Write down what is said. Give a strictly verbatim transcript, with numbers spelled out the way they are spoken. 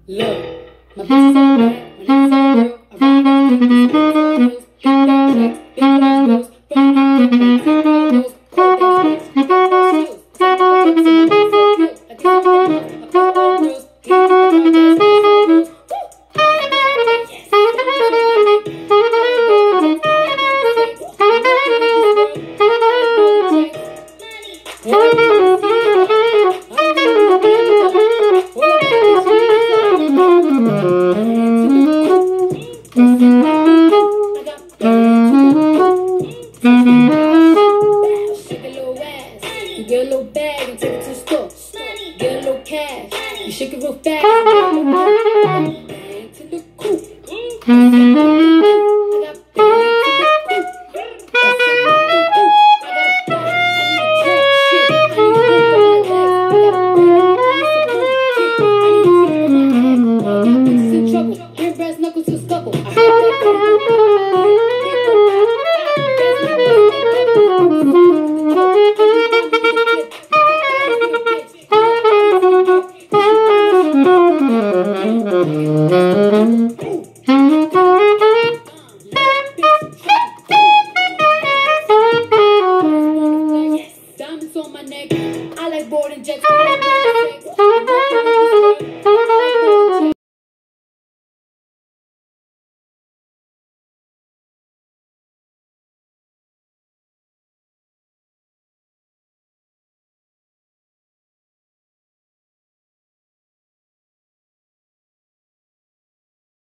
Look, my bitch is so bad, my niggas so real. I ride my dick, these hoes, big back checks, big ass bills, big ass dick, big ass bills, cold ass bitch, big ass chills, take my dick, so good, I can't get enough, I call all girls, keep it dark ass bitch, get a little bag and take it to the store. Get a little cash, you shake it real fast. Bang to the coop. I got bang to the coop. Diamonds on my neck, I like boarding jets.